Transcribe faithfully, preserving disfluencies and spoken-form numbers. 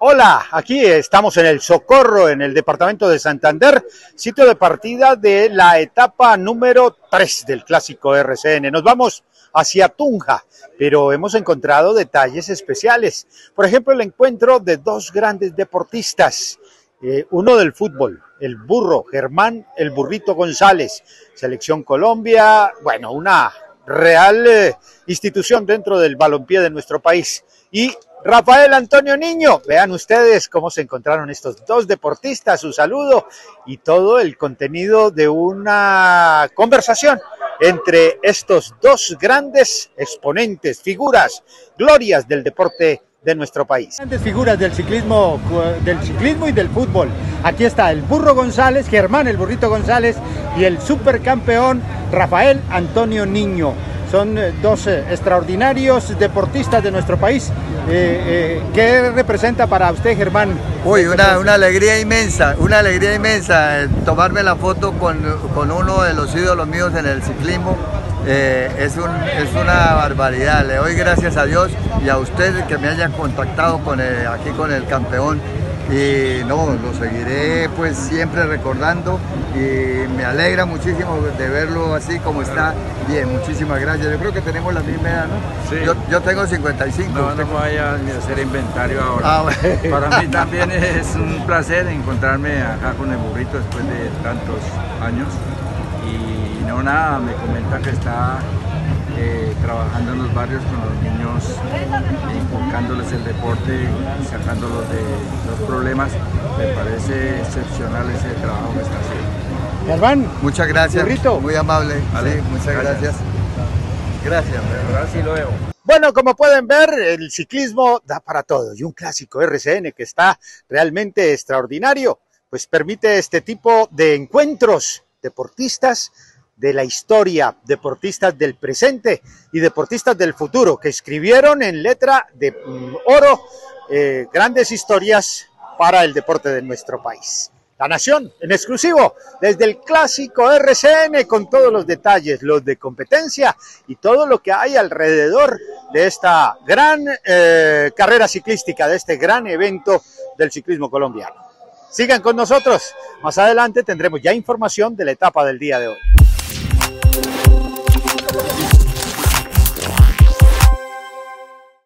Hola, aquí estamos en el Socorro, en el departamento de Santander, sitio de partida de la etapa número tres del Clásico R C N. Nos vamos hacia Tunja, pero hemos encontrado detalles especiales. Por ejemplo, el encuentro de dos grandes deportistas, eh, uno del fútbol, el burro, Germán el Burrito González, Selección Colombia, bueno, una real eh, institución dentro del balompié de nuestro país, y Rafael Antonio Niño. Vean ustedes cómo se encontraron estos dos deportistas, su saludo y todo el contenido de una conversación entre estos dos grandes exponentes, figuras, glorias del deporte de nuestro país. Grandes figuras del ciclismo, del ciclismo y del fútbol. Aquí está el Burro González, Germán el Burrito González, y el supercampeón Rafael Antonio Niño. Son dos extraordinarios deportistas de nuestro país. Eh, eh, ¿Qué representa para usted, Germán? Uy, una, una alegría inmensa, una alegría inmensa eh, tomarme la foto con, con uno de los ídolos míos en el ciclismo. Eh, es, un, es una barbaridad. Le doy gracias a Dios y a usted que me haya contactado con el, aquí con el campeón. Y no, lo seguiré pues siempre recordando y me alegra muchísimo de verlo así como está. Bien, muchísimas gracias. Yo creo que tenemos la misma edad, ¿no? Sí. Yo, yo tengo cincuenta y cinco. No, no vaya ni a hacer inventario ahora. Ah, bueno. Para mí también es un placer encontrarme acá con el burrito después de tantos años. Y no nada, me comenta que está eh, trabajando en los barrios con los niños, inculcándoles el deporte, sacándolos de los problemas. Me parece excepcional ese trabajo que está haciendo. Germán, muchas gracias, burrito. Muy amable. Vale. Sí, muchas gracias. Gracias. Gracias. Ahora sí lo veo. Bueno, como pueden ver, el ciclismo da para todo, y un Clásico R C N que está realmente extraordinario, pues permite este tipo de encuentros, deportistas de la historia, deportistas del presente y deportistas del futuro, que escribieron en letra de mm, oro eh, grandes historias para el deporte de nuestro país. La Nación, en exclusivo, desde el Clásico R C N, con todos los detalles, los de competencia y todo lo que hay alrededor de esta gran eh, carrera ciclística, de este gran evento del ciclismo colombiano. Sigan con nosotros, más adelante tendremos ya información de la etapa del día de hoy.